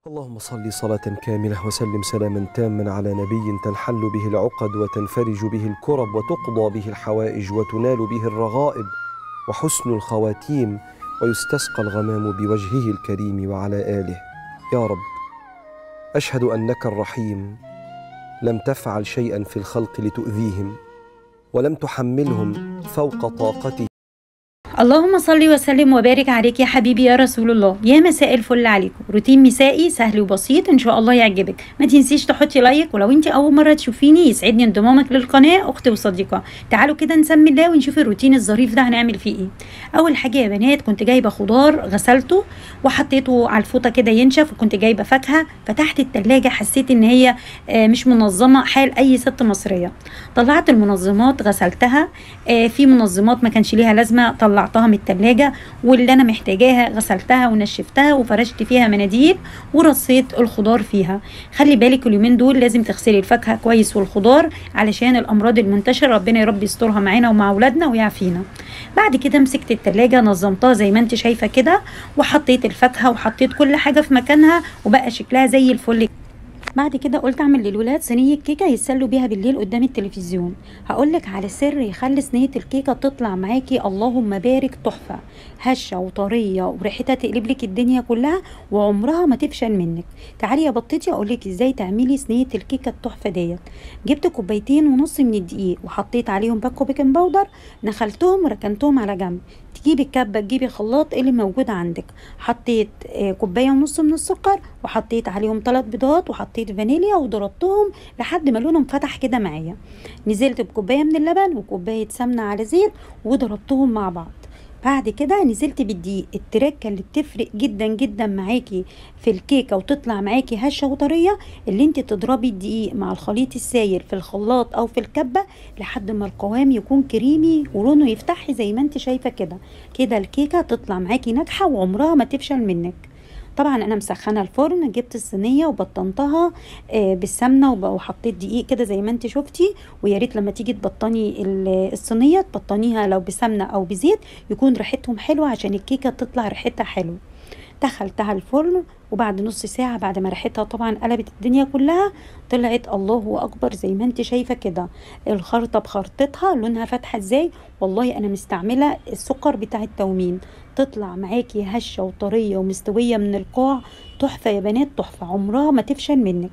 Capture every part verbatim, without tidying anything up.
اللهم صل صلاة كاملة وسلم سلاما تاما على نبي تنحل به العقد وتنفرج به الكرب وتقضى به الحوائج وتنال به الرغائب وحسن الخواتيم ويستسقى الغمام بوجهه الكريم وعلى آله. يا رب، أشهد أنك الرحيم لم تفعل شيئا في الخلق لتؤذيهم ولم تحملهم فوق طاقتهم. اللهم صل وسلم وبارك عليك يا حبيبي يا رسول الله. يا مساء الفل عليكم. روتين مسائي سهل وبسيط ان شاء الله يعجبك. ما تنسيش تحطي لايك، ولو انت اول مره تشوفيني يسعدني انضمامك للقناه اختي وصديقه. تعالوا كده نسمي الله ونشوف الروتين الظريف ده هنعمل فيه ايه. اول حاجه يا بنات، كنت جايبه خضار غسلته وحطيته على الفوطه كده ينشف، وكنت جايبه فاكهه. فتحت التلاجة حسيت ان هي مش منظمه حال اي ست مصريه. طلعت المنظمات غسلتها. في منظمات ما كانش ليها لازمه طلعتها من التلاجة، واللي انا محتاجاها غسلتها ونشفتها وفرشت فيها مناديل ورصيت الخضار فيها. خلي بالك اليومين دول لازم تغسلي الفاكهه كويس والخضار علشان الامراض المنتشره، ربنا يا رب يسترها معانا ومع اولادنا ويعافينا. بعد كده مسكت التلاجة نظمتها زي ما انت شايفه كده، وحطيت الفاكهه وحطيت كل حاجه في مكانها وبقى شكلها زي الفل. بعد كده قلت اعمل للولاد صينيه كيكه يتسلوا بيها بالليل قدام التلفزيون. هقولك على سر يخلي صينيه الكيكه تطلع معاكي اللهم بارك تحفه، هشه وطريه وريحتها تقلب لك الدنيا كلها وعمرها ما تفشل منك. تعالي يا بطتي اقولك ازاي تعملي صينيه الكيكه التحفه ديت. جبت كوبايتين ونص من الدقيق وحطيت عليهم باكو بيكنج باودر، نخلتهم وركنتهم على جنب. تجيبي الكبه تجيبي خلاط اللي موجود عندك. حطيت كوبايه ونص من السكر وحطيت عليهم ثلاث بيضات وحطيت فانيليا وضربتهم لحد ما لونهم فتح كده معايا. نزلت بكوبايه من اللبن وكوبايه سمنه على زيت وضربتهم مع بعض. بعد كده نزلت بالدقيق. التركه اللي بتفرق جدا جدا معاكي في الكيكه وتطلع معاكي هشه وطريه، اللي انت تضربي الدقيق مع الخليط السايل في الخلاط او في الكبه لحد ما القوام يكون كريمي ولونه يفتح زي ما انت شايفه كده. كده الكيكه تطلع معاكي ناجحه وعمرها ما تفشل منك. طبعا انا مسخنه الفرن، جبت الصينيه وبطنتها بالسمنه وحطيت دقيق كده زي ما انت شفتي. ويا ريت لما تيجي تبطني الصينيه تبطنيها لو بسمنه او بزيت يكون ريحتهم حلوه عشان الكيكه تطلع ريحتها حلو. دخلتها الفرن وبعد نص ساعه بعد ما ريحتها طبعا قلبت الدنيا كلها طلعت الله اكبر زي ما انت شايفه كده. الخرطه بخرطتها لونها فاتحه ازاي، والله انا مستعمله السكر بتاع التومين. تطلع معاكي هشه وطريه ومستويه من القاع. تحفه يا بنات تحفه، عمرها ما تفشل منك.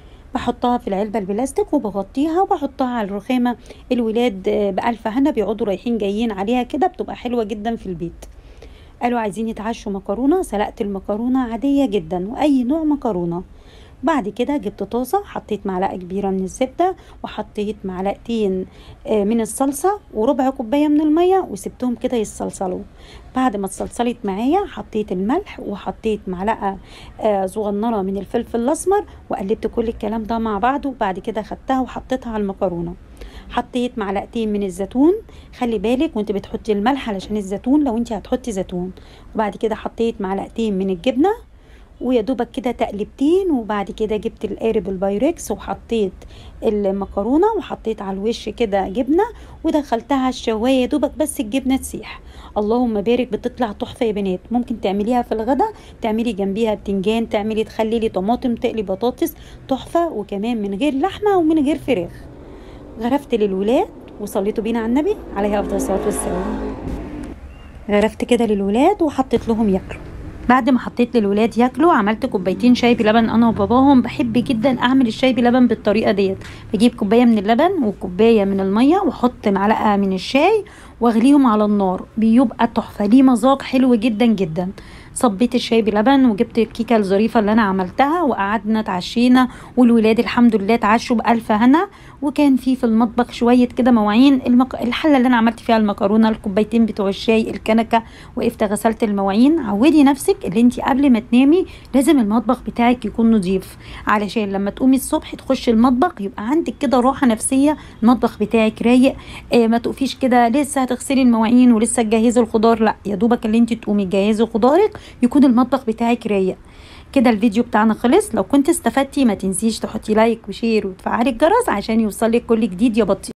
بحطها في العلبه البلاستيك وبغطيها وبحطها على الرخامه. الولاد بألف هنا بيقعدوا رايحين جايين عليها كده، بتبقى حلوه جدا في البيت. قالوا عايزين يتعشوا مكرونه، سلقت المكرونه عاديه جدا واي نوع مكرونه. بعد كده جبت طاسه حطيت معلقه كبيره من الزبده وحطيت معلقتين من الصلصه وربع كوبايه من الميه وسبتهم كده يتصلصلوا. بعد ما اتصلصلت معايا حطيت الملح وحطيت معلقه صغننه من الفلفل الاسمر وقلبت كل الكلام ده مع بعضه. وبعد كده خدتها وحطيتها على المكرونه. حطيت معلقتين من الزيتون، خلي بالك وانت بتحطي الملح علشان الزيتون لو انت هتحطي زيتون. وبعد كده حطيت معلقتين من الجبنه ويا دوبك كده تقلبتين. وبعد كده جبت القارب البايركس وحطيت المكرونه وحطيت على الوش كده جبنه ودخلتها الشوايه يا دوبك بس الجبنه تسيح. اللهم بارك، بتطلع تحفه يا بنات. ممكن تعمليها في الغداء، تعملي جنبيها بتنجان، تعملي تخلي طماطم، تقلي بطاطس، تحفه. وكمان من غير لحمه ومن غير فراخ. غرفت للولاد وصليتوا بينا على النبي عليه افضل الصلاه والسلام. غرفت كده للولاد وحطيت لهم ياكلوا. بعد ما حطيت للولاد ياكلوا عملت كوبايتين شاي بلبن انا وباباهم. بحب جدا اعمل الشاي بلبن بالطريقه ديت. بجيب كوبايه من اللبن وكوبايه من الميه واحط معلقه من الشاي واغليهم على النار، بيبقى تحفه، ليه مذاق حلو جدا جدا. صبيت الشاي بلبن وجبت الكيكه الظريفه اللي انا عملتها وقعدنا اتعشينا، والولاد الحمد لله اتعشوا بألف هنا. وكان في في المطبخ شويه كده مواعين، المك... الحله اللي انا عملت فيها المكرونه، الكوبايتين بتوع الشاي، الكنكه. وقفت غسلت المواعين. عودي نفسك اللي انت قبل ما تنامي لازم المطبخ بتاعك يكون نظيف علشان لما تقومي الصبح تخشي المطبخ يبقى عندك كده راحه نفسيه، المطبخ بتاعك رايق. آه ما تقفيش كده لسه هتغسلي المواعين ولسه تجهزي الخضار، لا يا دوبك اللي انت تقومي تجهزي خضارك يكون المطبخ بتاعك رايق. كده الفيديو بتاعنا خلص. لو كنت استفدتي ما تنسيش تحطي لايك وشير وتفعلي الجرس عشان يوصلك كل جديد يا بطي.